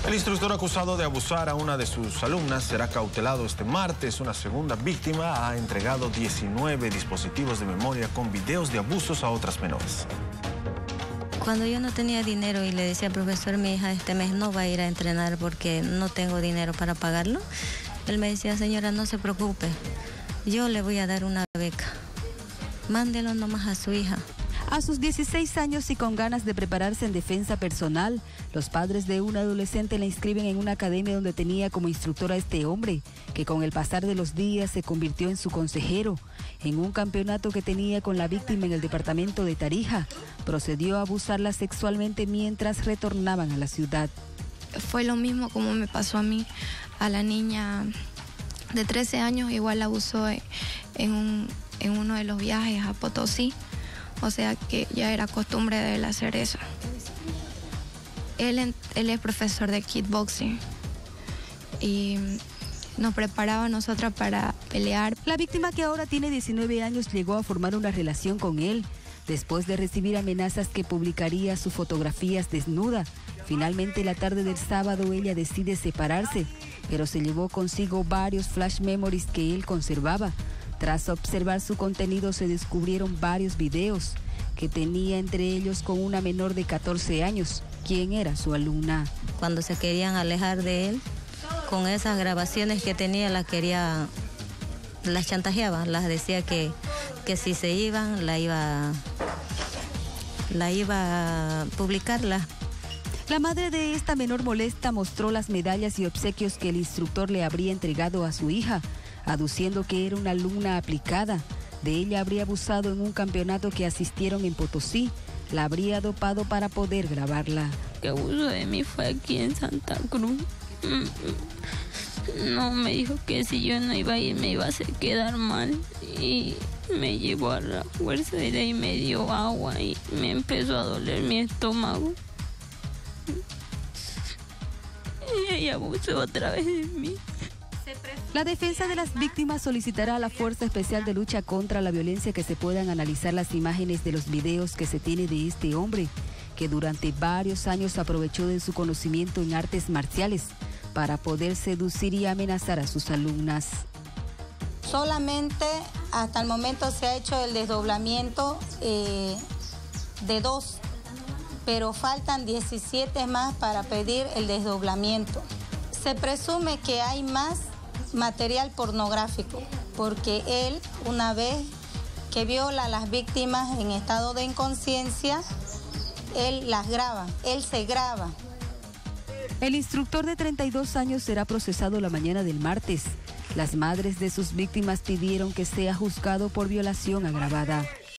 El instructor acusado de abusar a una de sus alumnas será cautelado este martes. Una segunda víctima ha entregado 19 dispositivos de memoria con videos de abusos a otras menores. Cuando yo no tenía dinero y le decía al profesor, mi hija este mes no va a ir a entrenar porque no tengo dinero para pagarlo, él me decía, señora, no se preocupe, yo le voy a dar una beca, mándelo nomás a su hija. A sus 16 años y con ganas de prepararse en defensa personal, los padres de un adolescente la inscriben en una academia donde tenía como instructor a este hombre, que con el pasar de los días se convirtió en su consejero. En un campeonato que tenía con la víctima en el departamento de Tarija, procedió a abusarla sexualmente mientras retornaban a la ciudad. Fue lo mismo como me pasó a mí, a la niña de 13 años, igual la abusó en uno de los viajes a Potosí. O sea que ya era costumbre de él hacer eso. Él es profesor de kickboxing y nos preparaba a nosotras para pelear. La víctima, que ahora tiene 19 años, llegó a formar una relación con él después de recibir amenazas que publicaría sus fotografías desnuda. Finalmente, la tarde del sábado, ella decide separarse, pero se llevó consigo varios flash memories que él conservaba. Tras observar su contenido, se descubrieron varios videos que tenía, entre ellos con una menor de 14 años, quien era su alumna. Cuando se querían alejar de él, con esas grabaciones que tenía, las chantajeaba, las decía que si se iban, la iba a publicarla. La madre de esta menor molesta mostró las medallas y obsequios que el instructor le habría entregado a su hija, aduciendo que era una alumna aplicada. De ella habría abusado en un campeonato que asistieron en Potosí. La habría dopado para poder grabarla. Que abusó de mí fue aquí en Santa Cruz. No, me dijo que si yo no iba a ir me iba a hacer quedar mal. Y me llevó a la fuerza y de ahí me dio agua y me empezó a doler mi estómago. Y ella abusó otra vez de mí. La defensa de las víctimas solicitará a la Fuerza Especial de Lucha contra la Violencia que se puedan analizar las imágenes de los videos que se tiene de este hombre, que durante varios años aprovechó de su conocimiento en artes marciales para poder seducir y amenazar a sus alumnas. Solamente hasta el momento se ha hecho el desdoblamiento de 2, pero faltan 17 más para pedir el desdoblamiento. Se presume que hay más material pornográfico, porque él, una vez que viola a las víctimas en estado de inconsciencia, él las graba, él se graba. El instructor de 32 años será procesado la mañana del martes. Las madres de sus víctimas pidieron que sea juzgado por violación agravada.